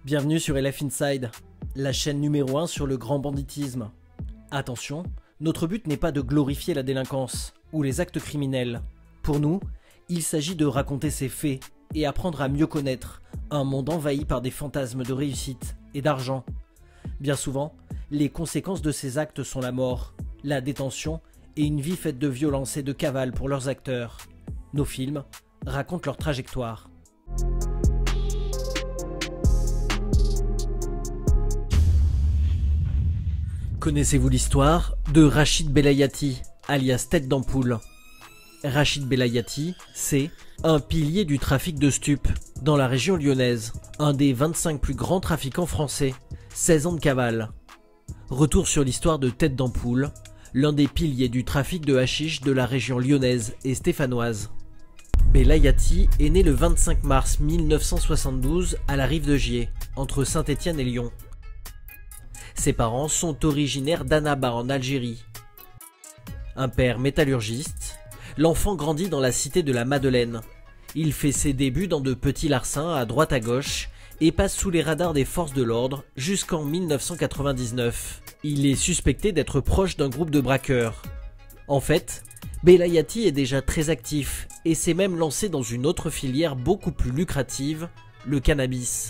Bienvenue sur LF Inside, la chaîne numéro 1 sur le grand banditisme. Attention, notre but n'est pas de glorifier la délinquance ou les actes criminels. Pour nous, il s'agit de raconter ces faits et apprendre à mieux connaître un monde envahi par des fantasmes de réussite et d'argent. Bien souvent, les conséquences de ces actes sont la mort, la détention et une vie faite de violence et de cavale pour leurs acteurs. Nos films racontent leur trajectoire. Connaissez-vous l'histoire de Rachid Belayati, alias Tête d'Ampoule? Rachid Belayati, c'est un pilier du trafic de stupes dans la région lyonnaise, un des 25 plus grands trafiquants français, 16 ans de cavale. Retour sur l'histoire de Tête d'Ampoule, l'un des piliers du trafic de hashish de la région lyonnaise et stéphanoise. Belayati est né le 25 mars 1972 à la rive de Gier, entre Saint-Étienne et Lyon. Ses parents sont originaires d'Annaba en Algérie. Un père métallurgiste, l'enfant grandit dans la cité de la Madeleine. Il fait ses débuts dans de petits larcins à droite à gauche et passe sous les radars des forces de l'ordre jusqu'en 1999. Il est suspecté d'être proche d'un groupe de braqueurs. En fait, Belayati est déjà très actif et s'est même lancé dans une autre filière beaucoup plus lucrative, le cannabis.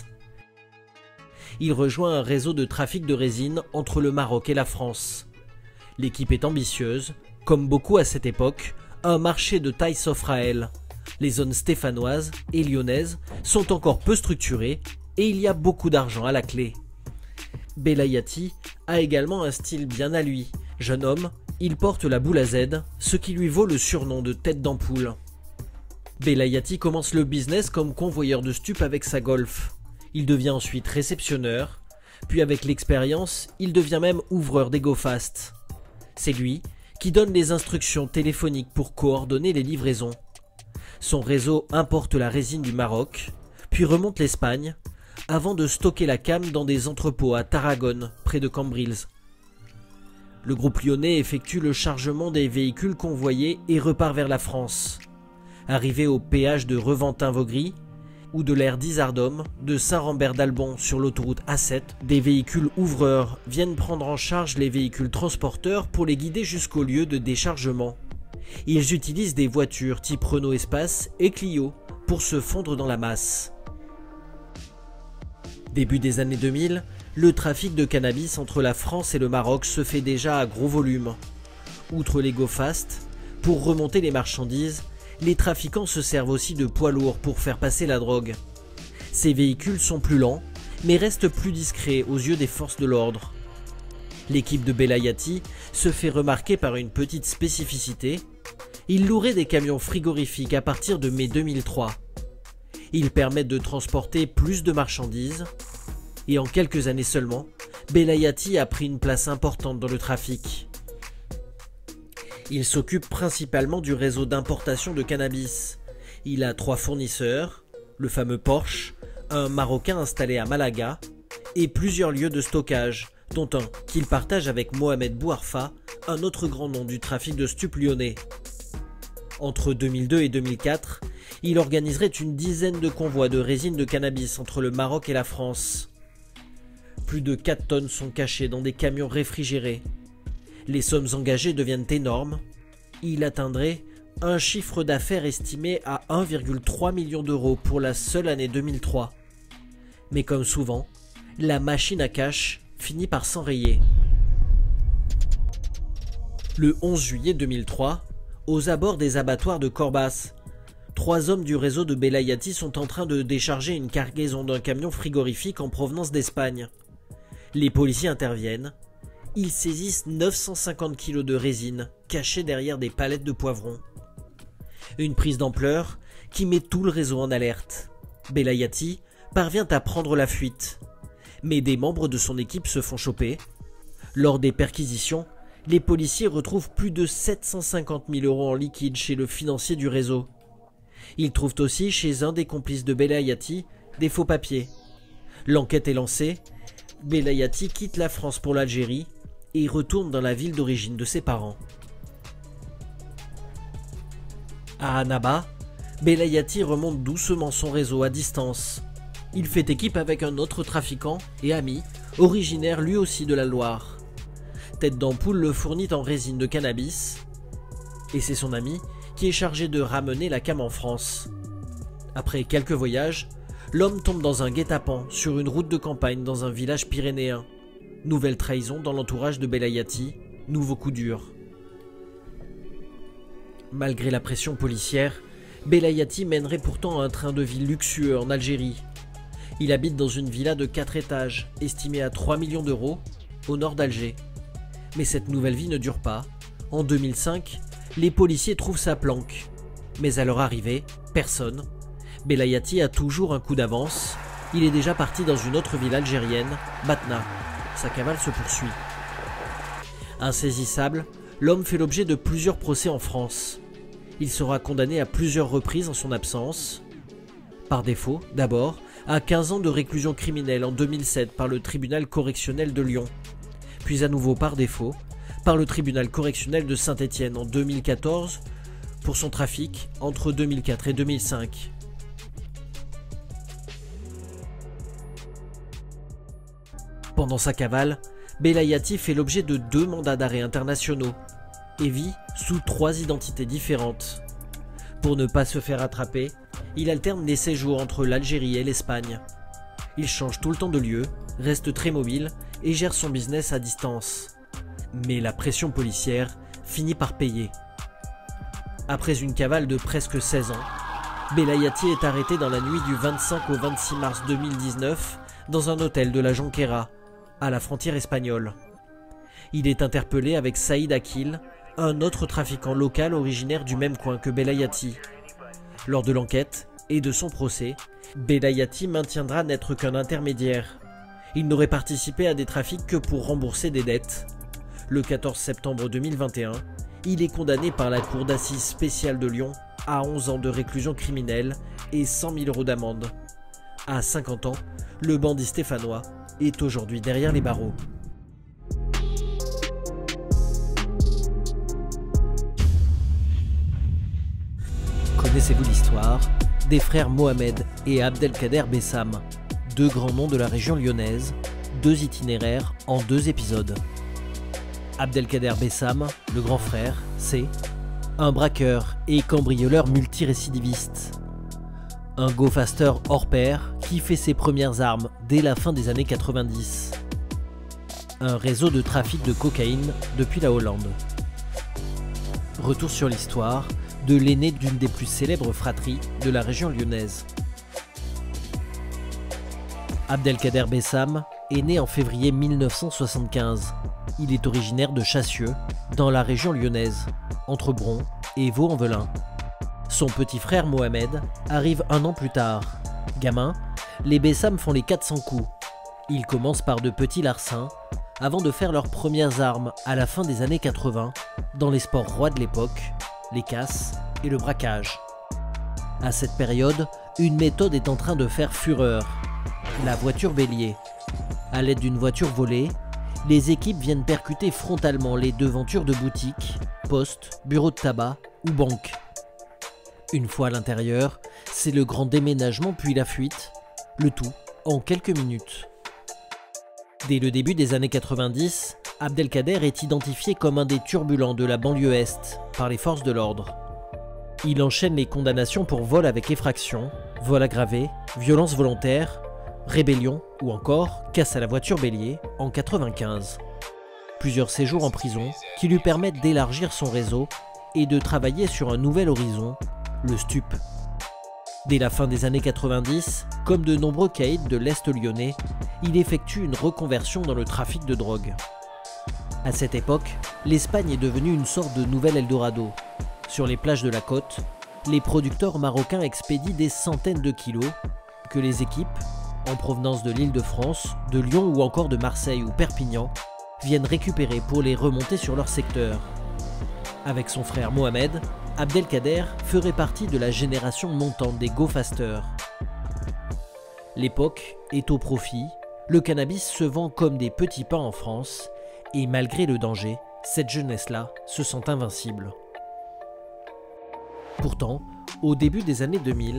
Il rejoint un réseau de trafic de résine entre le Maroc et la France. L'équipe est ambitieuse, comme beaucoup à cette époque, un marché de taille s'offre à elle. Les zones stéphanoises et lyonnaises sont encore peu structurées et il y a beaucoup d'argent à la clé. Belayati a également un style bien à lui. Jeune homme, il porte la boule à Z, ce qui lui vaut le surnom de Tête d'Ampoule. Belayati commence le business comme convoyeur de stupes avec sa Golf. Il devient ensuite réceptionneur, puis avec l'expérience, il devient même ouvreur des go-fast. C'est lui qui donne les instructions téléphoniques pour coordonner les livraisons. Son réseau importe la résine du Maroc, puis remonte l'Espagne, avant de stocker la cam dans des entrepôts à Tarragone, près de Cambrils. Le groupe lyonnais effectue le chargement des véhicules convoyés et repart vers la France. Arrivé au péage de Reventin-Vaugry, ou de l'aire d'Isardôme, de Saint-Rambert-d'Albon sur l'autoroute A7, des véhicules ouvreurs viennent prendre en charge les véhicules transporteurs pour les guider jusqu'au lieu de déchargement. Ils utilisent des voitures type Renault Espace et Clio pour se fondre dans la masse. Début des années 2000, le trafic de cannabis entre la France et le Maroc se fait déjà à gros volume. Outre les go-fast, pour remonter les marchandises, les trafiquants se servent aussi de poids lourds pour faire passer la drogue. Ces véhicules sont plus lents, mais restent plus discrets aux yeux des forces de l'ordre. L'équipe de Belayati se fait remarquer par une petite spécificité. Il louerait des camions frigorifiques à partir de mai 2003. Ils permettent de transporter plus de marchandises. Et en quelques années seulement, Belayati a pris une place importante dans le trafic. Il s'occupe principalement du réseau d'importation de cannabis. Il a 3 fournisseurs, le fameux Porsche, un Marocain installé à Malaga et plusieurs lieux de stockage, dont un qu'il partage avec Mohamed Bouarfa, un autre grand nom du trafic de stupes lyonnais. Entre 2002 et 2004, il organiserait une dizaine de convois de résine de cannabis entre le Maroc et la France. Plus de 4 tonnes sont cachées dans des camions réfrigérés. Les sommes engagées deviennent énormes. Il atteindrait un chiffre d'affaires estimé à 1,3 million d'euros pour la seule année 2003. Mais comme souvent, la machine à cash finit par s'enrayer. Le 11 juillet 2003, aux abords des abattoirs de Corbas, 3 hommes du réseau de Belayati sont en train de décharger une cargaison d'un camion frigorifique en provenance d'Espagne. Les policiers interviennent. Ils saisissent 950 kg de résine cachée derrière des palettes de poivrons. Une prise d'ampleur qui met tout le réseau en alerte. Belayati parvient à prendre la fuite, mais des membres de son équipe se font choper. Lors des perquisitions, les policiers retrouvent plus de 750 000 € en liquide chez le financier du réseau. Ils trouvent aussi chez un des complices de Belayati des faux papiers. L'enquête est lancée. Belayati quitte la France pour l'Algérie et retourne dans la ville d'origine de ses parents. À Annaba, Belayati remonte doucement son réseau à distance. il fait équipe avec un autre trafiquant et ami, originaire lui aussi de la Loire. Tête d'Ampoule le fournit en résine de cannabis, et c'est son ami qui est chargé de ramener la cam en France. Après quelques voyages, l'homme tombe dans un guet-apens sur une route de campagne dans un village pyrénéen. Nouvelle trahison dans l'entourage de Belayati, nouveau coup dur. Malgré la pression policière, Belayati mènerait pourtant un train de vie luxueux en Algérie. Il habite dans une villa de 4 étages, estimée à 3 millions d'euros, au nord d'Alger. Mais cette nouvelle vie ne dure pas. En 2005, les policiers trouvent sa planque. Mais à leur arrivée, personne. Belayati a toujours un coup d'avance. Il est déjà parti dans une autre ville algérienne, Batna. Sa cavale se poursuit. Insaisissable, l'homme fait l'objet de plusieurs procès en France. Il sera condamné à plusieurs reprises en son absence. Par défaut, d'abord, à 15 ans de réclusion criminelle en 2007 par le tribunal correctionnel de Lyon. Puis à nouveau par défaut, par le tribunal correctionnel de Saint-Étienne en 2014 pour son trafic entre 2004 et 2005. Pendant sa cavale, Belayati fait l'objet de 2 mandats d'arrêt internationaux et vit sous 3 identités différentes. Pour ne pas se faire attraper, il alterne les séjours entre l'Algérie et l'Espagne. Il change tout le temps de lieu, reste très mobile et gère son business à distance. Mais la pression policière finit par payer. Après une cavale de presque 16 ans, Belayati est arrêté dans la nuit du 25 au 26 mars 2019 dans un hôtel de la Jonquera, à la frontière espagnole. Il est interpellé avec Saïd Akil, un autre trafiquant local originaire du même coin que Belayati. Lors de l'enquête et de son procès, Belayati maintiendra n'être qu'un intermédiaire. Il n'aurait participé à des trafics que pour rembourser des dettes. Le 14 septembre 2021, il est condamné par la Cour d'assises spéciale de Lyon à 11 ans de réclusion criminelle et 100 000 € d'amende. À 50 ans, le bandit stéphanois est aujourd'hui derrière les barreaux. Connaissez-vous l'histoire des frères Mohamed et Abdelkader Bessam, 2 grands noms de la région lyonnaise, 2 itinéraires en 2 épisodes. Abdelkader Bessam, le grand frère, c'est un braqueur et cambrioleur multirécidiviste. Un go-faster hors pair qui fait ses premières armes dès la fin des années 90. Un réseau de trafic de cocaïne depuis la Hollande. Retour sur l'histoire de l'aîné d'une des plus célèbres fratries de la région lyonnaise. Abdelkader Bessam est né en février 1975. Il est originaire de Chassieux, dans la région lyonnaise, entre Bron et Vaux-en-Velin. Son petit frère Mohamed arrive 1 an plus tard. Gamin, les Bessam font les 400 coups. Ils commencent par de petits larcins, avant de faire leurs premières armes à la fin des années 80, dans les sports rois de l'époque, les casses et le braquage. À cette période, une méthode est en train de faire fureur, la voiture bélier. À l'aide d'une voiture volée, les équipes viennent percuter frontalement les devantures de boutiques, postes, bureaux de tabac ou banques. Une fois à l'intérieur, c'est le grand déménagement puis la fuite, le tout en quelques minutes. Dès le début des années 90, Abdelkader est identifié comme un des turbulents de la banlieue Est par les forces de l'ordre. Il enchaîne les condamnations pour vol avec effraction, vol aggravé, violence volontaire, rébellion ou encore casse à la voiture bélier en 95. Plusieurs séjours en prison qui lui permettent d'élargir son réseau et de travailler sur un nouvel horizon, le stup. Dès la fin des années 90, comme de nombreux caïds de l'Est lyonnais, il effectue une reconversion dans le trafic de drogue. À cette époque, l'Espagne est devenue une sorte de nouvel Eldorado. Sur les plages de la côte, les producteurs marocains expédient des centaines de kilos que les équipes, en provenance de l'Île-de-France, de Lyon ou encore de Marseille ou Perpignan, viennent récupérer pour les remonter sur leur secteur. Avec son frère Mohamed, Abdelkader ferait partie de la génération montante des go-fasters. L'époque est au profit, le cannabis se vend comme des petits pains en France, et malgré le danger, cette jeunesse-là se sent invincible. Pourtant, au début des années 2000,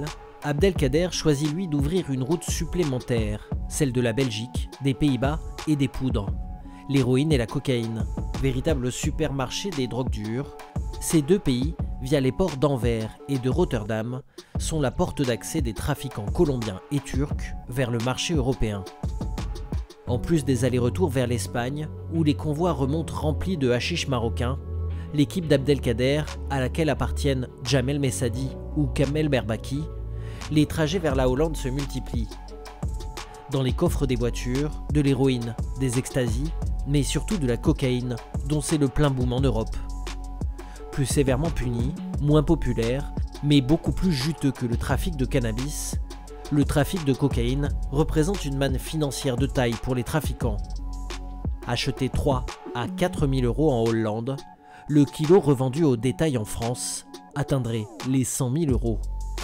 Abdelkader choisit lui d'ouvrir une route supplémentaire, celle de la Belgique, des Pays-Bas et des poudres. L'héroïne et la cocaïne, véritable supermarché des drogues dures. Ces deux pays, via les ports d'Anvers et de Rotterdam, sont la porte d'accès des trafiquants colombiens et turcs vers le marché européen. En plus des allers-retours vers l'Espagne, où les convois remontent remplis de hashish marocain, l'équipe d'Abdelkader, à laquelle appartiennent Jamel Messadi ou Kamel Berbaki, les trajets vers la Hollande se multiplient. Dans les coffres des voitures, de l'héroïne, des extasies, mais surtout de la cocaïne, dont c'est le plein boom en Europe. Plus sévèrement puni, moins populaire, mais beaucoup plus juteux que le trafic de cannabis, le trafic de cocaïne représente une manne financière de taille pour les trafiquants. Acheté 3 à 4 000 € en Hollande, le kilo revendu au détail en France atteindrait les 100 000 €.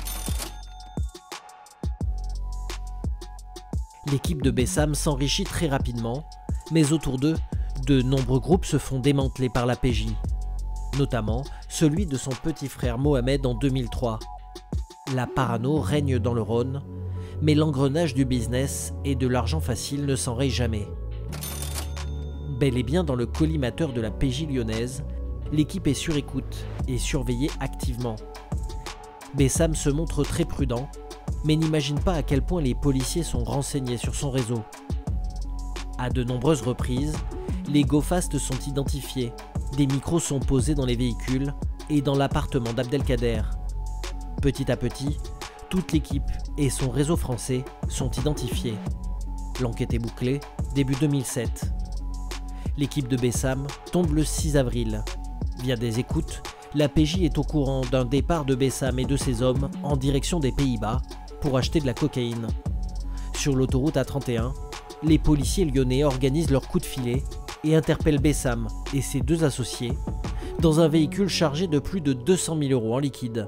L'équipe de Bessam s'enrichit très rapidement, mais autour d'eux, de nombreux groupes se font démanteler par la PJ, notamment celui de son petit frère Mohamed en 2003. La parano règne dans le Rhône, mais l'engrenage du business et de l'argent facile ne s'enraye jamais. Bel et bien dans le collimateur de la PJ lyonnaise, l'équipe est sur écoute et surveillée activement. Bessam se montre très prudent, mais n'imagine pas à quel point les policiers sont renseignés sur son réseau. À de nombreuses reprises, les go-fast sont identifiés, des micros sont posés dans les véhicules et dans l'appartement d'Abdelkader. Petit à petit, toute l'équipe et son réseau français sont identifiés. L'enquête est bouclée, début 2007. L'équipe de Bessam tombe le 6 avril. Via des écoutes, la PJ est au courant d'un départ de Bessam et de ses hommes en direction des Pays-Bas pour acheter de la cocaïne. Sur l'autoroute A31, les policiers lyonnais organisent leur coup de filet et interpellent Bessam et ses deux associés dans un véhicule chargé de plus de 200 000 € en liquide.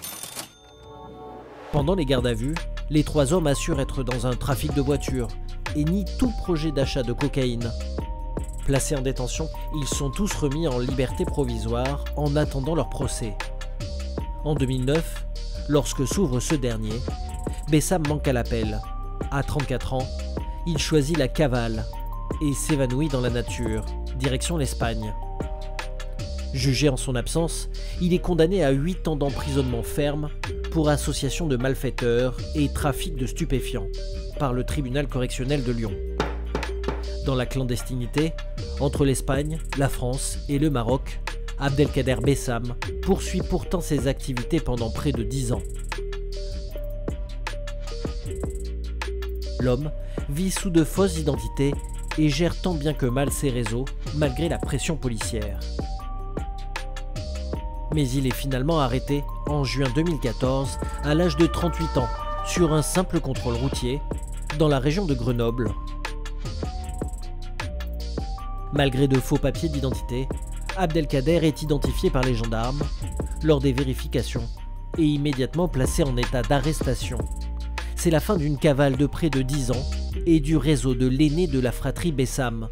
Pendant les gardes à vue, les trois hommes assurent être dans un trafic de voitures et nient tout projet d'achat de cocaïne. Placés en détention, ils sont tous remis en liberté provisoire en attendant leur procès. En 2009, lorsque s'ouvre ce dernier, Bessam manque à l'appel. À 34 ans, il choisit la cavale et s'évanouit dans la nature, direction l'Espagne. Jugé en son absence, il est condamné à 8 ans d'emprisonnement ferme pour association de malfaiteurs et trafic de stupéfiants par le tribunal correctionnel de Lyon. Dans la clandestinité, entre l'Espagne, la France et le Maroc, Abdelkader Bessam poursuit pourtant ses activités pendant près de 10 ans. L'homme vit sous de fausses identités et gère tant bien que mal ses réseaux, malgré la pression policière. Mais il est finalement arrêté en juin 2014, à l'âge de 38 ans, sur un simple contrôle routier, dans la région de Grenoble. Malgré de faux papiers d'identité, Abdelkader est identifié par les gendarmes lors des vérifications et immédiatement placé en état d'arrestation. C'est la fin d'une cavale de près de 10 ans et du réseau de l'aîné de la fratrie Bessam.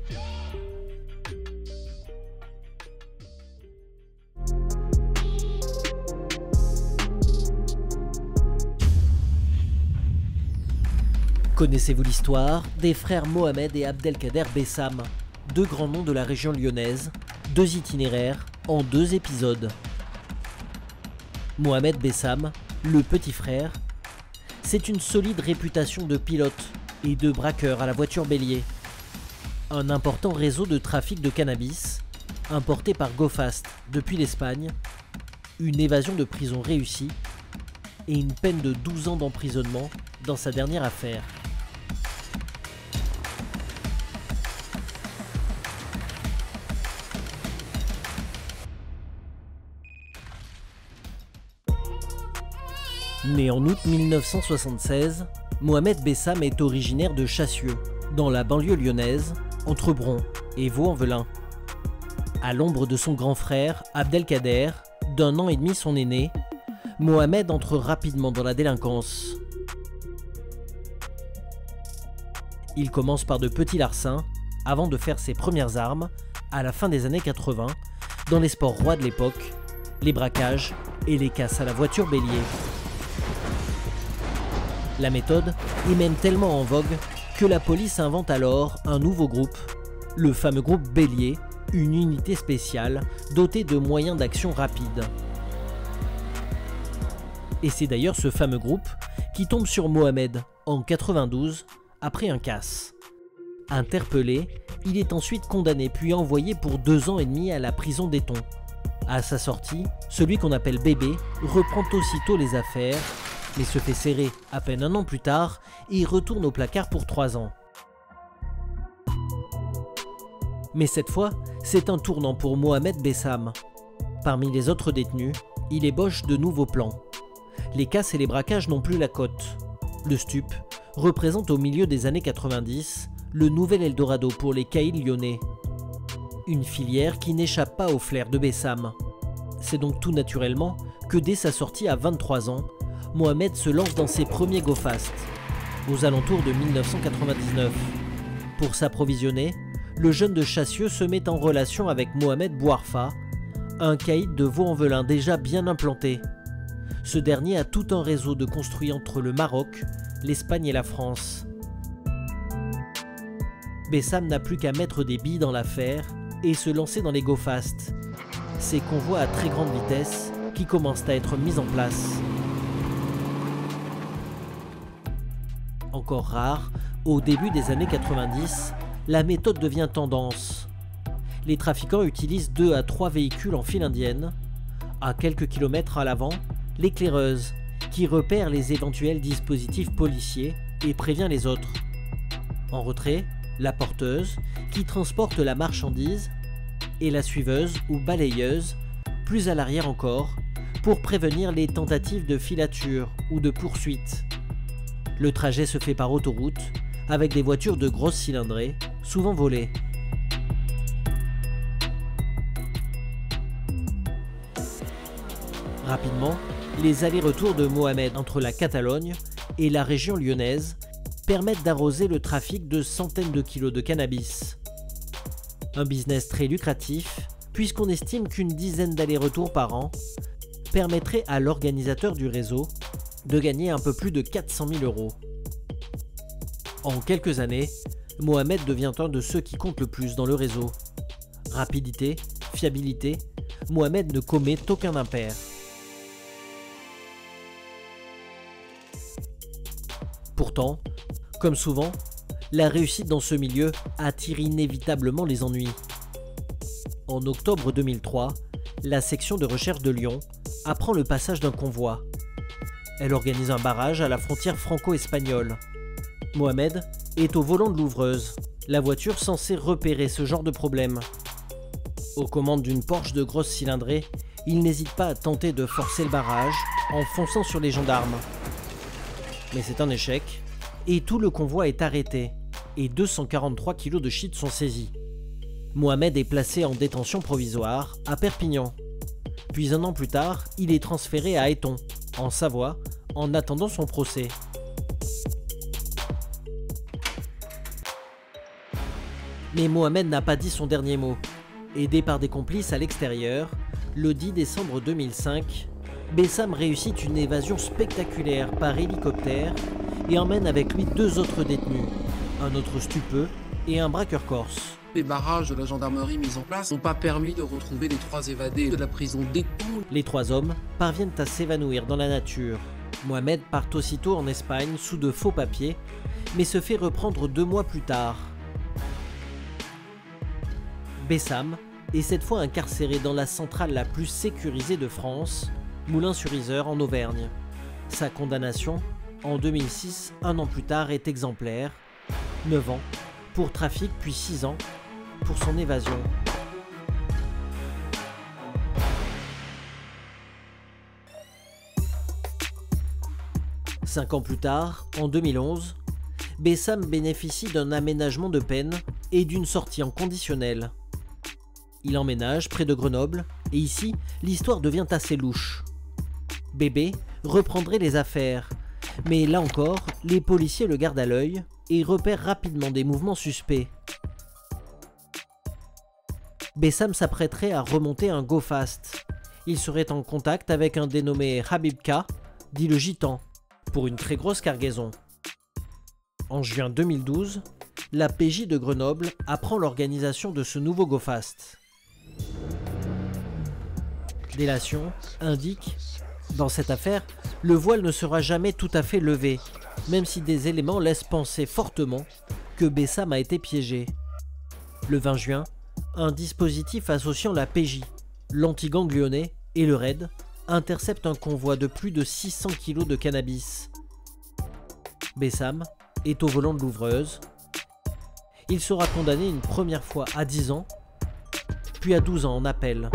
Connaissez-vous l'histoire des frères Mohamed et Abdelkader Bessam, deux grands noms de la région lyonnaise, deux itinéraires en 2 épisodes. Mohamed Bessam, le petit frère, c'est une solide réputation de pilote et de braqueur à la voiture bélier. Un important réseau de trafic de cannabis, importé par GoFast depuis l'Espagne, une évasion de prison réussie et une peine de 12 ans d'emprisonnement dans sa dernière affaire. Né en août 1976, Mohamed Bessam est originaire de Chassieux, dans la banlieue lyonnaise, entre Bron et Vaux-en-Velin. À l'ombre de son grand frère, Abdelkader, d'1 an et demi son aîné, Mohamed entre rapidement dans la délinquance. Il commence par de petits larcins, avant de faire ses premières armes, à la fin des années 80, dans les sports rois de l'époque, les braquages et les casses à la voiture bélier. La méthode est même tellement en vogue que la police invente alors un nouveau groupe, le fameux groupe Bélier, une unité spéciale dotée de moyens d'action rapides. Et c'est d'ailleurs ce fameux groupe qui tombe sur Mohamed en 92 après un casse. Interpellé, il est ensuite condamné puis envoyé pour 2 ans et demi à la prison d'Eton. À sa sortie, celui qu'on appelle Bébé reprend aussitôt les affaires, mais se fait serrer à peine 1 an plus tard et retourne au placard pour 3 ans. Mais cette fois, c'est un tournant pour Mohamed Bessam. Parmi les autres détenus, il ébauche de nouveaux plans. Les casses et les braquages n'ont plus la cote. Le stup représente au milieu des années 90 le nouvel Eldorado pour les caïds lyonnais. Une filière qui n'échappe pas au flair de Bessam. C'est donc tout naturellement que dès sa sortie à 23 ans, Mohamed se lance dans ses premiers go fast, aux alentours de 1999. Pour s'approvisionner, le jeune de Chassieux se met en relation avec Mohamed Bouarfa, un caïd de Vaux-en-Velin déjà bien implanté. Ce dernier a tout un réseau de construits entre le Maroc, l'Espagne et la France. Bessam n'a plus qu'à mettre des billes dans l'affaire et se lancer dans les go fast, ces convois à très grande vitesse qui commencent à être mis en place. Encore rare, au début des années 90, la méthode devient tendance. Les trafiquants utilisent 2 à 3 véhicules en file indienne. À quelques kilomètres à l'avant, l'éclaireuse, qui repère les éventuels dispositifs policiers et prévient les autres. En retrait, la porteuse, qui transporte la marchandise, et la suiveuse ou balayeuse, plus à l'arrière encore, pour prévenir les tentatives de filature ou de poursuite. Le trajet se fait par autoroute, avec des voitures de grosse cylindrée, souvent volées. Rapidement, les allers-retours de Mohamed entre la Catalogne et la région lyonnaise permettent d'arroser le trafic de centaines de kilos de cannabis. Un business très lucratif, puisqu'on estime qu'une dizaine d'allers-retours par an permettrait à l'organisateur du réseau de gagner un peu plus de 400 000 €. En quelques années, Mohamed devient un de ceux qui comptent le plus dans le réseau. Rapidité, fiabilité, Mohamed ne commet aucun impair. Pourtant, comme souvent, la réussite dans ce milieu attire inévitablement les ennuis. En octobre 2003, la section de recherche de Lyon apprend le passage d'un convoi. Elle organise un barrage à la frontière franco-espagnole. Mohamed est au volant de l'ouvreuse, la voiture censée repérer ce genre de problème. Aux commandes d'une Porsche de grosse cylindrée, il n'hésite pas à tenter de forcer le barrage en fonçant sur les gendarmes. Mais c'est un échec, et tout le convoi est arrêté, et 243 kilos de shit sont saisis. Mohamed est placé en détention provisoire à Perpignan. Puis 1 an plus tard, il est transféré à Eton, en Savoie, en attendant son procès. Mais Mohamed n'a pas dit son dernier mot. Aidé par des complices à l'extérieur, le 10 décembre 2005, Bessam réussit une évasion spectaculaire par hélicoptère et emmène avec lui 2 autres détenus, un autre stupeux et un braqueur corse. Les barrages de la gendarmerie mis en place n'ont pas permis de retrouver les 3 évadés de la prison d'Eton. Les 3 hommes parviennent à s'évanouir dans la nature. Mohamed part aussitôt en Espagne sous de faux papiers, mais se fait reprendre 2 mois plus tard. Bessam est cette fois incarcéré dans la centrale la plus sécurisée de France, Moulins-sur-Isère en Auvergne. Sa condamnation, en 2006, 1 an plus tard, est exemplaire, 9 ans pour trafic puis 6 ans pour son évasion. Cinq ans plus tard, en 2011, Bessam bénéficie d'un aménagement de peine et d'une sortie en conditionnel. Il emménage près de Grenoble et ici, l'histoire devient assez louche. Bébé reprendrait les affaires, mais là encore, les policiers le gardent à l'œil et repèrent rapidement des mouvements suspects. Bessam s'apprêterait à remonter un go-fast. Il serait en contact avec un dénommé Habib K, dit le gitan. pour une très grosse cargaison. En juin 2012, la PJ de Grenoble apprend l'organisation de ce nouveau Go Fast. Délation indique « Dans cette affaire, le voile ne sera jamais tout à fait levé, même si des éléments laissent penser fortement que Bessam a été piégé. » Le 20 juin, un dispositif associant la PJ, l'Antigang lyonnais et le RAID intercepte un convoi de plus de 600 kg de cannabis. Bessam est au volant de l'ouvreuse. Il sera condamné une première fois à 10 ans, puis à 12 ans en appel.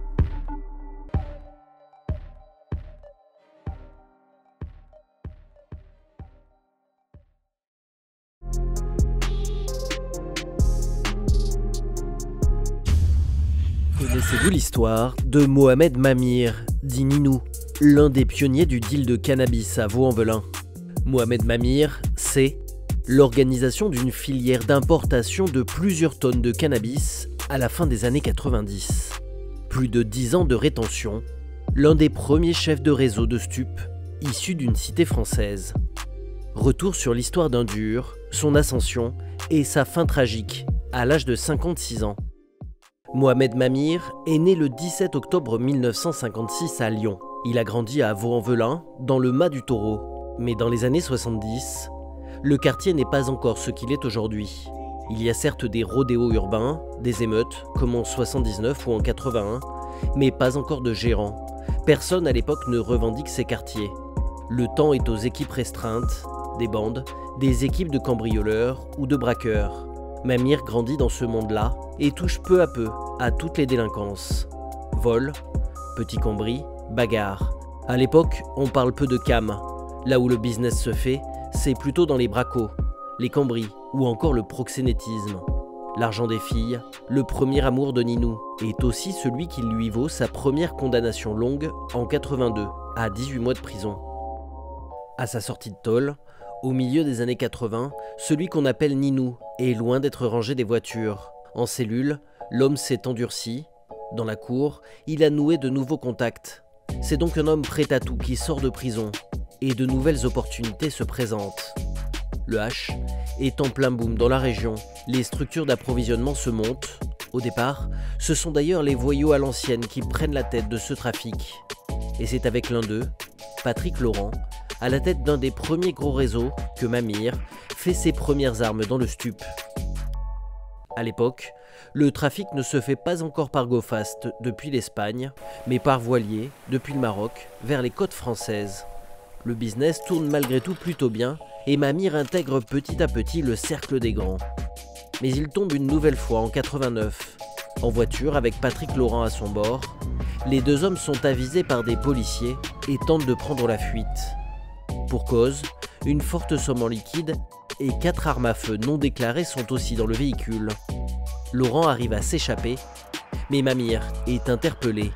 Connaissez-vous l'histoire de Mohamed Mamir, dit Ninou, l'un des pionniers du deal de cannabis à Vaux-en-Velin? Mohamed Mamir, c'est l'organisation d'une filière d'importation de plusieurs tonnes de cannabis à la fin des années 90. Plus de 10 ans de rétention, l'un des premiers chefs de réseau de stupes issus d'une cité française. Retour sur l'histoire d'un dur, son ascension et sa fin tragique à l'âge de 56 ans. Mohamed Mamir est né le 17 octobre 1956 à Lyon. Il a grandi à Vaux-en-Velin, dans le Mas du Taureau. Mais dans les années 70, le quartier n'est pas encore ce qu'il est aujourd'hui. Il y a certes des rodéos urbains, des émeutes, comme en 79 ou en 81, mais pas encore de gérants. Personne à l'époque ne revendique ces quartiers. Le temps est aux équipes restreintes, des bandes, des équipes de cambrioleurs ou de braqueurs. Mamir grandit dans ce monde-là et touche peu à peu à toutes les délinquances. Vol, petit cambri, bagarre. À l'époque, on parle peu de cam. Là où le business se fait, c'est plutôt dans les bracos, les cambris ou encore le proxénétisme. L'argent des filles, le premier amour de Ninou, est aussi celui qui lui vaut sa première condamnation longue en 82 à 18 mois de prison. À sa sortie de tôle, au milieu des années 80, celui qu'on appelle Ninou est loin d'être rangé des voitures. En cellule, l'homme s'est endurci. Dans la cour, il a noué de nouveaux contacts. C'est donc un homme prêt à tout qui sort de prison. Et de nouvelles opportunités se présentent. Le hash est en plein boom dans la région. Les structures d'approvisionnement se montent. Au départ, ce sont d'ailleurs les voyous à l'ancienne qui prennent la tête de ce trafic. Et c'est avec l'un d'eux, Patrick Laurent, à la tête d'un des premiers gros réseaux, que Mamir fait ses premières armes dans le stup. À l'époque, le trafic ne se fait pas encore par Go Fast depuis l'Espagne, mais par voilier depuis le Maroc vers les côtes françaises. Le business tourne malgré tout plutôt bien et Mamir intègre petit à petit le cercle des grands. Mais il tombe une nouvelle fois en 89. En voiture avec Patrick Laurent à son bord, les deux hommes sont avisés par des policiers et tentent de prendre la fuite. Pour cause, une forte somme en liquide et 4 armes à feu non déclarées sont aussi dans le véhicule. Laurent arrive à s'échapper, mais Mamir est interpellé.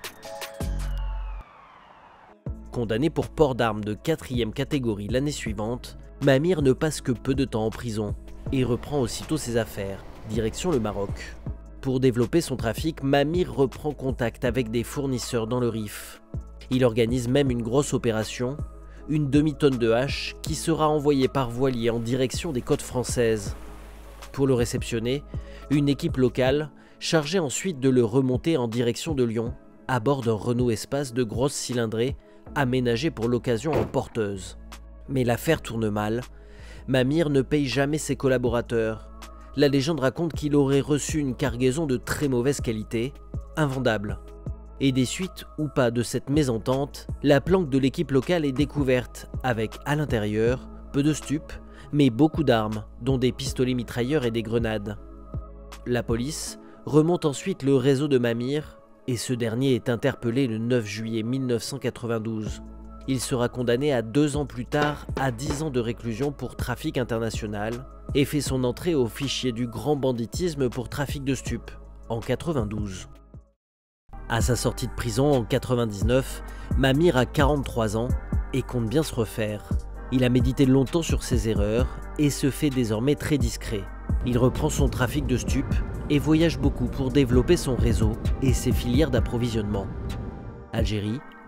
Condamné pour port d'armes de 4e catégorie l'année suivante, Mamir ne passe que peu de temps en prison et reprend aussitôt ses affaires, direction le Maroc. Pour développer son trafic, Mamir reprend contact avec des fournisseurs dans le Rif. Il organise même une grosse opération, une demi-tonne de hache qui sera envoyée par voilier en direction des côtes françaises. Pour le réceptionner, une équipe locale chargée ensuite de le remonter en direction de Lyon, à bord d'un Renault Espace de grosse cylindrée aménagé pour l'occasion en porteuse. Mais l'affaire tourne mal. Mamir ne paye jamais ses collaborateurs. La légende raconte qu'il aurait reçu une cargaison de très mauvaise qualité, invendable. Et des suites ou pas de cette mésentente, la planque de l'équipe locale est découverte, avec à l'intérieur peu de stupes, mais beaucoup d'armes, dont des pistolets mitrailleurs et des grenades. La police remonte ensuite le réseau de Mamir, et ce dernier est interpellé le 9 juillet 1992. Il sera condamné à 2 ans plus tard à 10 ans de réclusion pour trafic international et fait son entrée au fichier du grand banditisme pour trafic de stupes en 92. À sa sortie de prison en 99, Mamir a 43 ans et compte bien se refaire. Il a médité longtemps sur ses erreurs et se fait désormais très discret. Il reprend son trafic de stupes et voyage beaucoup pour développer son réseau et ses filières d'approvisionnement. Algérie,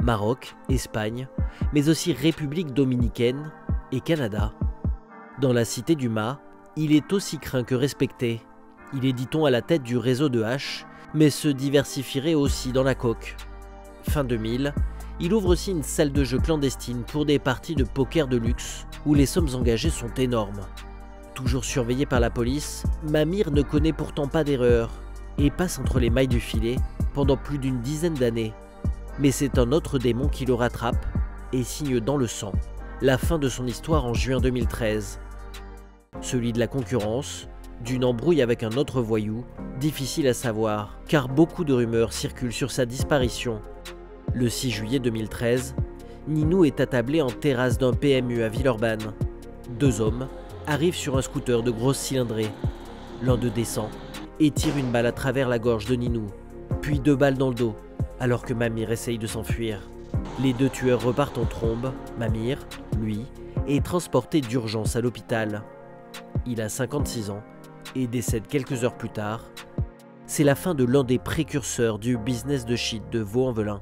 Maroc, Espagne, mais aussi République dominicaine et Canada. Dans la cité du mât, il est aussi craint que respecté. Il est, dit-on, à la tête du réseau de hash, mais se diversifierait aussi dans la coke. Fin 2000, il ouvre aussi une salle de jeu clandestine pour des parties de poker de luxe, où les sommes engagées sont énormes. Toujours surveillé par la police, Mamir ne connaît pourtant pas d'erreur, et passe entre les mailles du filet pendant plus d'une dizaine d'années. Mais c'est un autre démon qui le rattrape et signe dans le sang la fin de son histoire en juin 2013. Celui de la concurrence, d'une embrouille avec un autre voyou, difficile à savoir, car beaucoup de rumeurs circulent sur sa disparition. Le 6 juillet 2013, Ninou est attablé en terrasse d'un PMU à Villeurbanne. Deux hommes arrivent sur un scooter de grosse cylindrée. L'un d'eux descend et tire une balle à travers la gorge de Ninou, puis 2 balles dans le dos, alors que Mamir essaye de s'enfuir. Les 2 tueurs repartent en trombe. Mamir, lui, est transporté d'urgence à l'hôpital. Il a 56 ans et décède quelques heures plus tard. C'est la fin de l'un des précurseurs du business de shit de Vaux-en-Velin.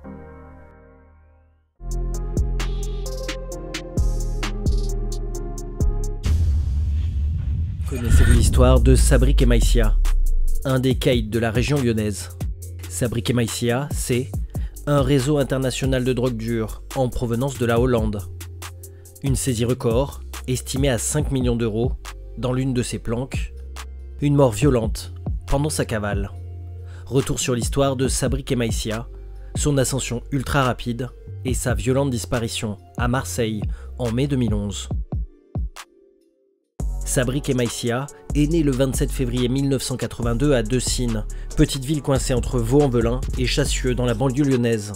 Connaissez-vous l'histoire de Sabri Kemaïsia, un des caïds de la région lyonnaise? Sabri Kemaïsia, c'est un réseau international de drogue dure en provenance de la Hollande. Une saisie record, estimée à 5 millions d'euros, dans l'une de ses planques. Une mort violente pendant sa cavale. Retour sur l'histoire de Sabri Kemaïsia, son ascension ultra rapide et sa violente disparition à Marseille en mai 2011. Sabri Kemaïsia est né le 27 février 1982 à Decines, petite ville coincée entre Vaux-en-Velin et Chassieux dans la banlieue lyonnaise.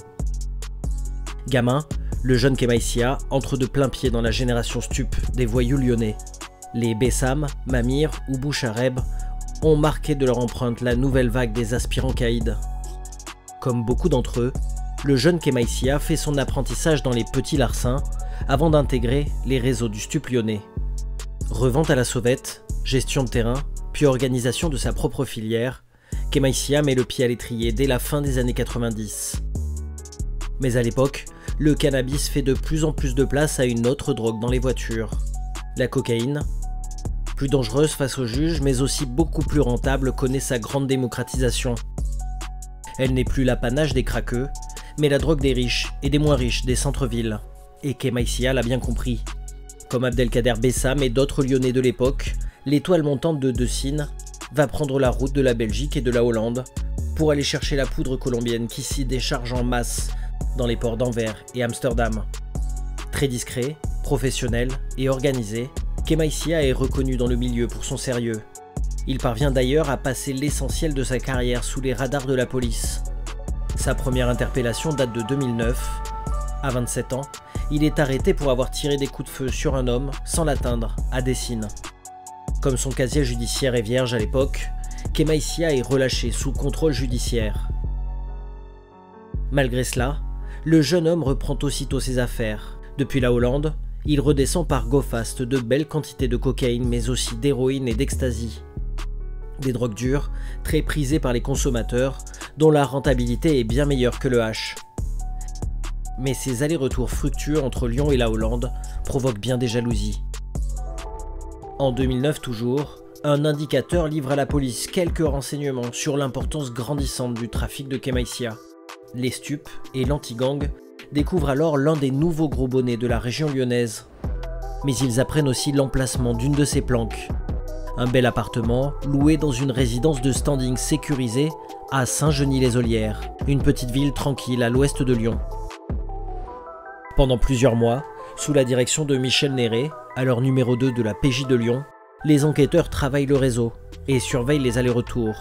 Gamin, le jeune Kemaïsia entre de plein pied dans la génération stup des voyous lyonnais. Les Bessam, Mamir ou Bouchareb ont marqué de leur empreinte la nouvelle vague des aspirants caïds. Comme beaucoup d'entre eux, le jeune Kemaïsia fait son apprentissage dans les petits larcins avant d'intégrer les réseaux du stup lyonnais. Revente à la sauvette, gestion de terrain, puis organisation de sa propre filière, Kemaïsia met le pied à l'étrier dès la fin des années 90. Mais à l'époque, le cannabis fait de plus en plus de place à une autre drogue dans les voitures, la cocaïne. Plus dangereuse face aux juges, mais aussi beaucoup plus rentable, connaît sa grande démocratisation. Elle n'est plus l'apanage des craqueux, mais la drogue des riches et des moins riches des centres-villes. Et Kemaïsia l'a bien compris. Comme Abdelkader Bessam et d'autres Lyonnais de l'époque, l'étoile montante de Decines va prendre la route de la Belgique et de la Hollande pour aller chercher la poudre colombienne qui s'y décharge en masse dans les ports d'Anvers et Amsterdam. Très discret, professionnel et organisé, Kemaïsia est reconnu dans le milieu pour son sérieux. Il parvient d'ailleurs à passer l'essentiel de sa carrière sous les radars de la police. Sa première interpellation date de 2009. À 27 ans, il est arrêté pour avoir tiré des coups de feu sur un homme sans l'atteindre, à Decines. Comme son casier judiciaire est vierge à l'époque, Kemaïsia est relâché sous contrôle judiciaire. Malgré cela, le jeune homme reprend aussitôt ses affaires. Depuis la Hollande, il redescend par go fast de belles quantités de cocaïne mais aussi d'héroïne et d'ecstasy. Des drogues dures, très prisées par les consommateurs, dont la rentabilité est bien meilleure que le hash. Mais ces allers-retours fructueux entre Lyon et la Hollande provoquent bien des jalousies. En 2009 toujours, un indicateur livre à la police quelques renseignements sur l'importance grandissante du trafic de Kemaïsia. Les stupes et l'anti-gang découvrent alors l'un des nouveaux gros bonnets de la région lyonnaise. Mais ils apprennent aussi l'emplacement d'une de ses planques. Un bel appartement loué dans une résidence de standing sécurisée à Saint-Genis-les-Olières, une petite ville tranquille à l'ouest de Lyon. Pendant plusieurs mois, sous la direction de Michel Néré, alors numéro 2 de la PJ de Lyon, les enquêteurs travaillent le réseau et surveillent les allers-retours.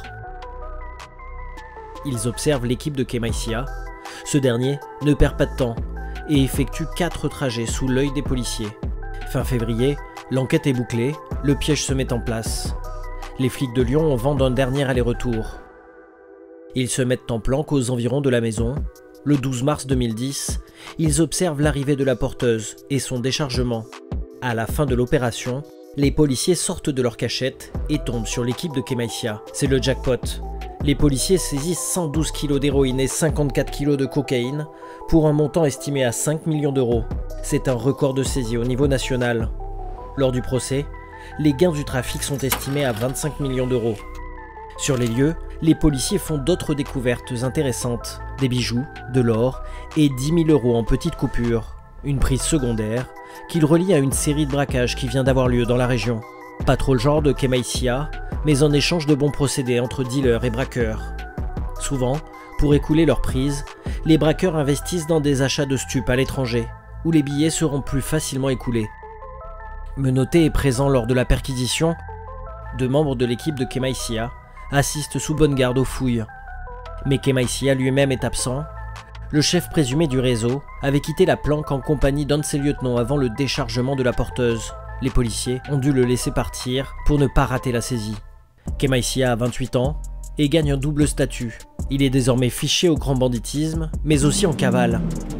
Ils observent l'équipe de Kemaïsia. Ce dernier ne perd pas de temps et effectue 4 trajets sous l'œil des policiers. Fin février, l'enquête est bouclée, le piège se met en place. Les flics de Lyon ont vent d'un dernier aller-retour. Ils se mettent en planque aux environs de la maison. Le 12 mars 2010, ils observent l'arrivée de la porteuse et son déchargement. À la fin de l'opération, les policiers sortent de leur cachette et tombent sur l'équipe de Kemaïsia. C'est le jackpot. Les policiers saisissent 112 kg d'héroïne et 54 kg de cocaïne pour un montant estimé à 5 millions d'euros. C'est un record de saisie au niveau national. Lors du procès, les gains du trafic sont estimés à 25 millions d'euros. Sur les lieux, les policiers font d'autres découvertes intéressantes, des bijoux, de l'or et 10 000 euros en petites coupures, une prise secondaire qu'ils relient à une série de braquages qui vient d'avoir lieu dans la région. Pas trop le genre de Kemaysia, mais en échange de bons procédés entre dealers et braqueurs. Souvent, pour écouler leurs prises, les braqueurs investissent dans des achats de stupes à l'étranger, où les billets seront plus facilement écoulés. Menotté est présent lors de la perquisition. Deux membres de l'équipe de Kemaysia assistent sous bonne garde aux fouilles. Mais Kemaysia lui-même est absent. Le chef présumé du réseau avait quitté la planque en compagnie d'un de ses lieutenants avant le déchargement de la porteuse. Les policiers ont dû le laisser partir pour ne pas rater la saisie. Kemaysia a 28 ans et gagne un double statut. Il est désormais fiché au grand banditisme, mais aussi en cavale.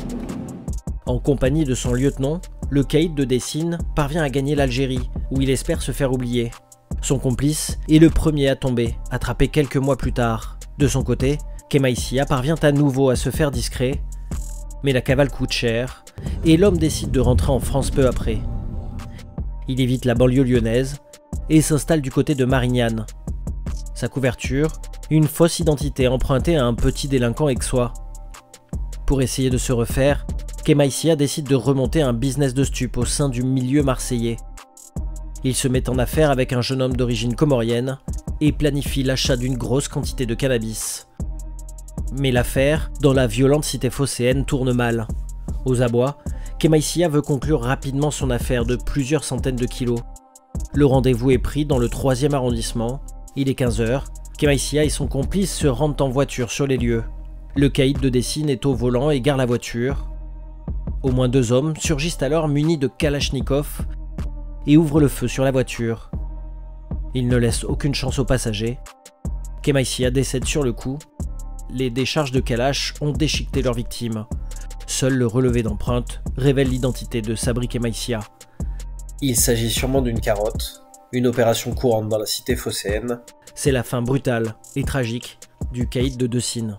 En compagnie de son lieutenant, le caïd de Dessine parvient à gagner l'Algérie, où il espère se faire oublier. Son complice est le premier à tomber, attrapé quelques mois plus tard. De son côté, Kemaysia parvient à nouveau à se faire discret, mais la cavale coûte cher, et l'homme décide de rentrer en France peu après. Il évite la banlieue lyonnaise et s'installe du côté de Marignane. Sa couverture, une fausse identité empruntée à un petit délinquant aixois. Pour essayer de se refaire, Kemaysia décide de remonter un business de stupes au sein du milieu marseillais. Il se met en affaire avec un jeune homme d'origine comorienne et planifie l'achat d'une grosse quantité de cannabis. Mais l'affaire, dans la violente cité phocéenne, tourne mal. Aux abois, Kemaysia veut conclure rapidement son affaire de plusieurs centaines de kilos. Le rendez-vous est pris dans le 3e arrondissement. Il est 15 h. Kemaysia et son complice se rendent en voiture sur les lieux. Le caïd de Dessine est au volant et gare la voiture. Au moins 2 hommes surgissent alors munis de Kalachnikov et ouvrent le feu sur la voiture. Ils ne laissent aucune chance aux passagers. Kemaysia décède sur le coup. Les décharges de Kalash ont déchiqueté leurs victimes. Seul le relevé d'empreintes révèle l'identité de Sabri Kemaysia. Il s'agit sûrement d'une carotte, une opération courante dans la cité phocéenne. C'est la fin brutale et tragique du caïd de Dessine.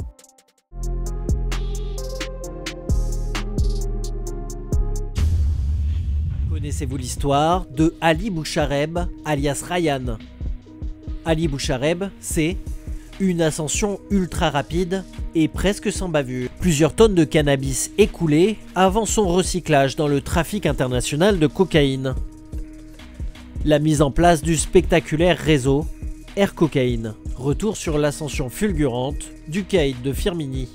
Connaissez-vous l'histoire de Ali Bouchareb, alias Ryan? Ali Bouchareb, c'est une ascension ultra rapide et presque sans bavure. Plusieurs tonnes de cannabis écoulées avant son recyclage dans le trafic international de cocaïne. La mise en place du spectaculaire réseau Air Cocaïne. Retour sur l'ascension fulgurante du caïd de Firminy.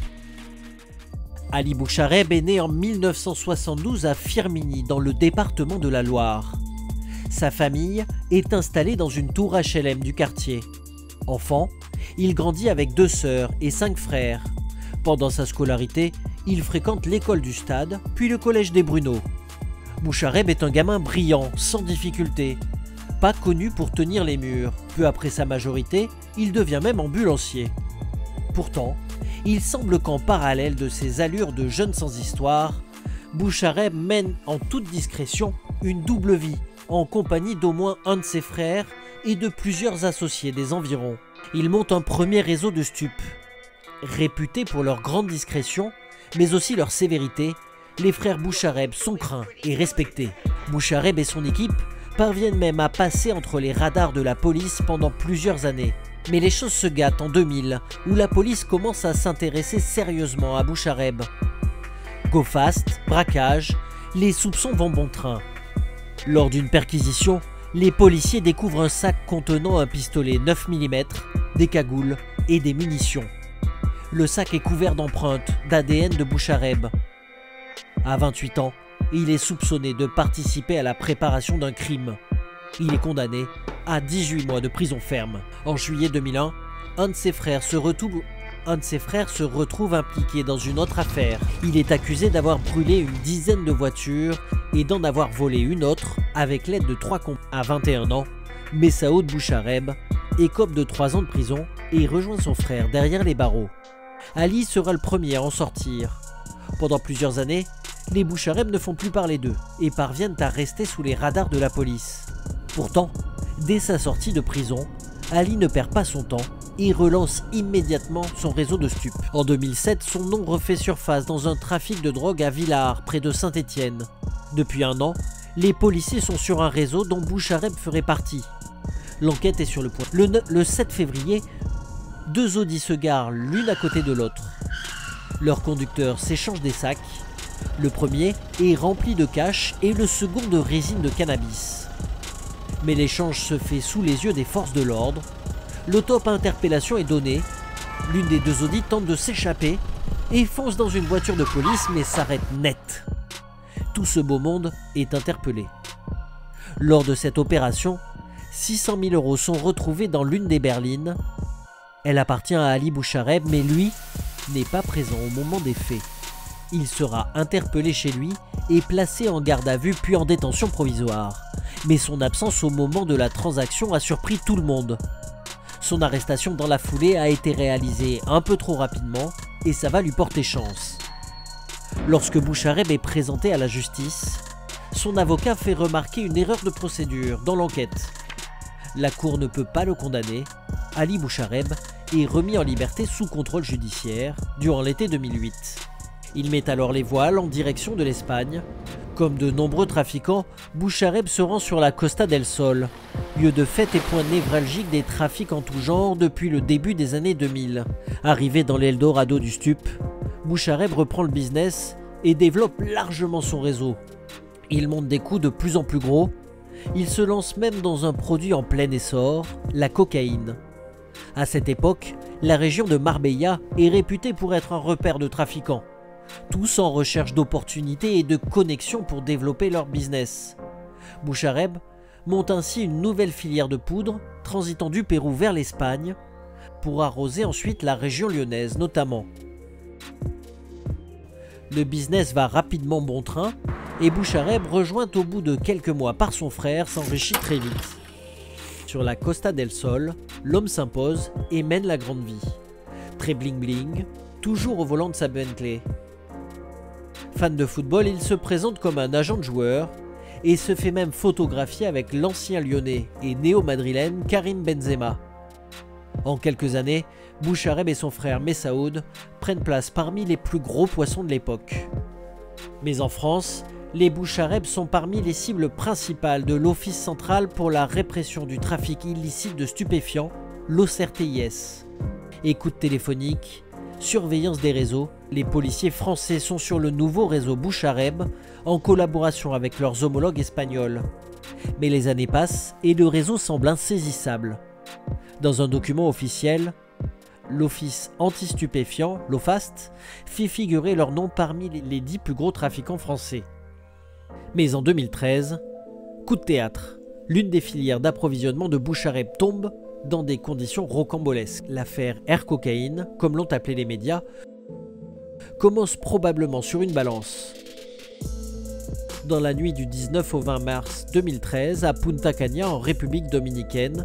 Ali Bouchareb est né en 1972 à Firminy, dans le département de la Loire. Sa famille est installée dans une tour HLM du quartier. Enfant, il grandit avec 2 sœurs et 5 frères. Pendant sa scolarité, il fréquente l'école du Stade, puis le collège des Bruneaux. Bouchareb est un gamin brillant, sans difficulté. Pas connu pour tenir les murs. Peu après sa majorité, il devient même ambulancier. Pourtant, il semble qu'en parallèle de ses allures de jeune sans histoire, Bouchareb mène en toute discrétion une double vie, en compagnie d'au moins un de ses frères et de plusieurs associés des environs. Il monte un premier réseau de stupes. Réputés pour leur grande discrétion, mais aussi leur sévérité, les frères Bouchareb sont craints et respectés. Bouchareb et son équipe parviennent même à passer entre les radars de la police pendant plusieurs années. Mais les choses se gâtent en 2000, où la police commence à s'intéresser sérieusement à Bouchareb. Go fast, braquage, les soupçons vont bon train. Lors d'une perquisition, les policiers découvrent un sac contenant un pistolet 9 mm, des cagoules et des munitions. Le sac est couvert d'empreintes d'ADN de Bouchareb. À 28 ans, il est soupçonné de participer à la préparation d'un crime. Il est condamné à 18 mois de prison ferme. En juillet 2001, un de ses frères se retrouve impliqué dans une autre affaire. Il est accusé d'avoir brûlé une dizaine de voitures et d'en avoir volé une autre avec l'aide de 3 complices. À 21 ans, Messaoud Bouchareb écope de 3 ans de prison et rejoint son frère derrière les barreaux. Ali sera le premier à en sortir. Pendant plusieurs années, les Bouchareb ne font plus parler d'eux et parviennent à rester sous les radars de la police. Pourtant, dès sa sortie de prison, Ali ne perd pas son temps et relance immédiatement son réseau de stupes. En 2007, son nom refait surface dans un trafic de drogue à Villars, près de Saint-Étienne. Depuis un an, les policiers sont sur un réseau dont Bouchareb ferait partie. L'enquête est sur le point. Le 7 février, 2 Audi se garent l'une à côté de l'autre. Leurs conducteurs s'échangent des sacs. Le premier est rempli de cash et le second de résine de cannabis. Mais l'échange se fait sous les yeux des forces de l'ordre. Le top à interpellation est donné. L'une des 2 Audi tente de s'échapper et fonce dans une voiture de police mais s'arrête net. Tout ce beau monde est interpellé. Lors de cette opération, 600 000 € sont retrouvés dans l'une des berlines. Elle appartient à Ali Bouchareb, mais lui n'est pas présent au moment des faits. Il sera interpellé chez lui et placé en garde à vue puis en détention provisoire. Mais son absence au moment de la transaction a surpris tout le monde. Son arrestation dans la foulée a été réalisée un peu trop rapidement et ça va lui porter chance. Lorsque Bouchareb est présenté à la justice, son avocat fait remarquer une erreur de procédure dans l'enquête. La cour ne peut pas le condamner. Ali Bouchareb est remis en liberté sous contrôle judiciaire durant l'été 2008. Il met alors les voiles en direction de l'Espagne. Comme de nombreux trafiquants, Bouchareb se rend sur la Costa del Sol, lieu de fête et point névralgique des trafics en tout genre depuis le début des années 2000. Arrivé dans l'Eldorado du stup, Bouchareb reprend le business et développe largement son réseau. Il monte des coups de plus en plus gros. Il se lance même dans un produit en plein essor, la cocaïne. À cette époque, la région de Marbella est réputée pour être un repère de trafiquants. Tous en recherche d'opportunités et de connexions pour développer leur business. Bouchareb monte ainsi une nouvelle filière de poudre, transitant du Pérou vers l'Espagne, pour arroser ensuite la région lyonnaise notamment. Le business va rapidement bon train et Bouchareb, rejoint au bout de quelques mois par son frère, s'enrichit très vite. Sur la Costa del Sol, l'homme s'impose et mène la grande vie. Très bling bling, toujours au volant de sa Bentley. Fan de football, il se présente comme un agent de joueur et se fait même photographier avec l'ancien lyonnais et néo-madrilène Karim Benzema. En quelques années, Bouchareb et son frère Messaoud prennent place parmi les plus gros poissons de l'époque. Mais en France, les Bouchareb sont parmi les cibles principales de l'Office central pour la répression du trafic illicite de stupéfiants, l'OCRTIS. Écoute téléphonique, surveillance des réseaux, les policiers français sont sur le nouveau réseau Bouchareb en collaboration avec leurs homologues espagnols. Mais les années passent et le réseau semble insaisissable. Dans un document officiel, l'Office anti-stupéfiant, l'OFAST, fit figurer leur nom parmi les 10 plus gros trafiquants français. Mais en 2013, coup de théâtre, l'une des filières d'approvisionnement de Bouchareb tombe dans des conditions rocambolesques. L'affaire Air Cocaïne, comme l'ont appelé les médias, commence probablement sur une balance. Dans la nuit du 19 au 20 mars 2013, à Punta Cana, en République dominicaine,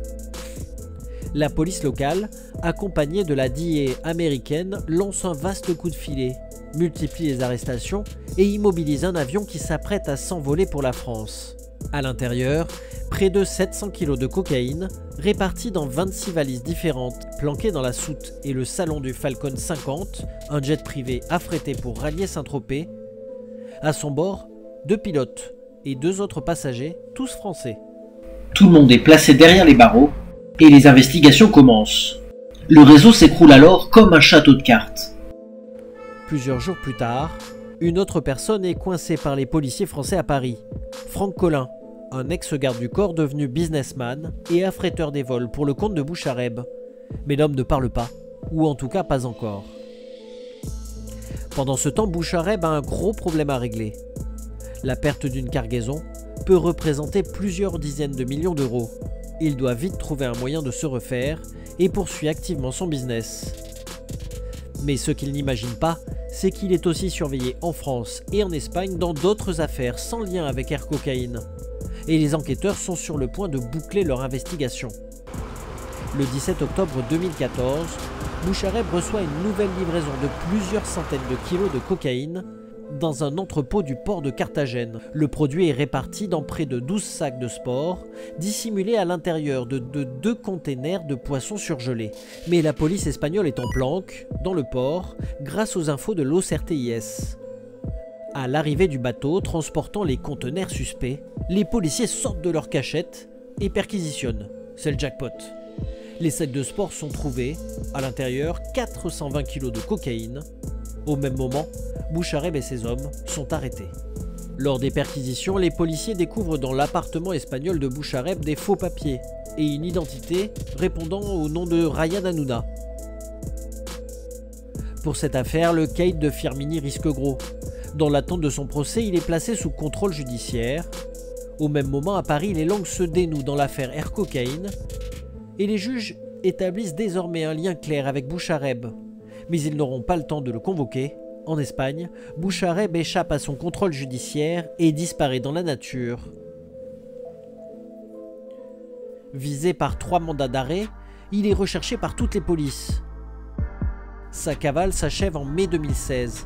la police locale, accompagnée de la DEA américaine, lance un vaste coup de filet, multiplie les arrestations et immobilise un avion qui s'apprête à s'envoler pour la France. À l'intérieur, près de 700 kg de cocaïne, répartis dans 26 valises différentes, planquées dans la soute et le salon du Falcon 50, un jet privé affrété pour rallier Saint-Tropez. À son bord, 2 pilotes et 2 autres passagers, tous français. Tout le monde est placé derrière les barreaux et les investigations commencent. Le réseau s'écroule alors comme un château de cartes. Plusieurs jours plus tard, une autre personne est coincée par les policiers français à Paris. Franck Collin, un ex-garde du corps devenu businessman et affréteur des vols pour le compte de Bouchareb. Mais l'homme ne parle pas, ou en tout cas pas encore. Pendant ce temps, Bouchareb a un gros problème à régler. La perte d'une cargaison peut représenter plusieurs dizaines de millions d'euros. Il doit vite trouver un moyen de se refaire et poursuit activement son business. Mais ce qu'il n'imagine pas, c'est qu'il est aussi surveillé en France et en Espagne dans d'autres affaires sans lien avec Air Cocaïne. Et les enquêteurs sont sur le point de boucler leur investigation. Le 17 octobre 2014, Bouchareb reçoit une nouvelle livraison de plusieurs centaines de kilos de cocaïne, dans un entrepôt du port de Carthagène. Le produit est réparti dans près de 12 sacs de sport, dissimulés à l'intérieur de 2 containers de poissons surgelés. Mais la police espagnole est en planque, dans le port, grâce aux infos de l'OCRTIS. À l'arrivée du bateau transportant les conteneurs suspects, les policiers sortent de leur cachette et perquisitionnent. C'est le jackpot. Les sacs de sport sont trouvés, à l'intérieur 420 kg de cocaïne. Au même moment, Bouchareb et ses hommes sont arrêtés. Lors des perquisitions, les policiers découvrent dans l'appartement espagnol de Bouchareb des faux papiers et une identité répondant au nom de Ryan Hanouna. Pour cette affaire, le caïd de Firmini risque gros. Dans l'attente de son procès, il est placé sous contrôle judiciaire. Au même moment, à Paris, les langues se dénouent dans l'affaire Air Cocaine et les juges établissent désormais un lien clair avec Bouchareb. Mais ils n'auront pas le temps de le convoquer. En Espagne, Bouchareb échappe à son contrôle judiciaire et disparaît dans la nature. Visé par 3 mandats d'arrêt, il est recherché par toutes les polices. Sa cavale s'achève en mai 2016.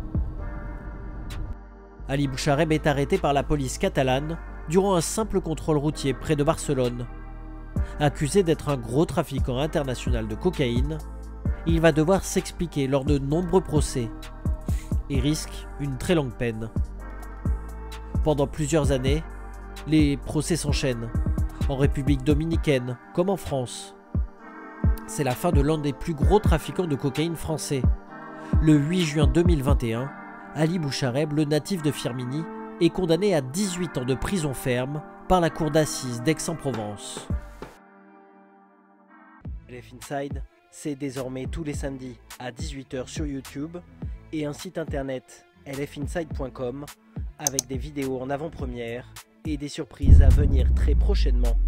Ali Bouchareb est arrêté par la police catalane durant un simple contrôle routier près de Barcelone. Accusé d'être un gros trafiquant international de cocaïne, il va devoir s'expliquer lors de nombreux procès et risque une très longue peine. Pendant plusieurs années, les procès s'enchaînent, en République dominicaine comme en France. C'est la fin de l'un des plus gros trafiquants de cocaïne français. Le 8 juin 2021, Ali Bouchareb, le natif de Firmini, est condamné à 18 ans de prison ferme par la cour d'assises d'Aix-en-Provence. LF Inside, c'est désormais tous les samedis à 18 h sur YouTube et un site internet lfinside.com avec des vidéos en avant-première et des surprises à venir très prochainement.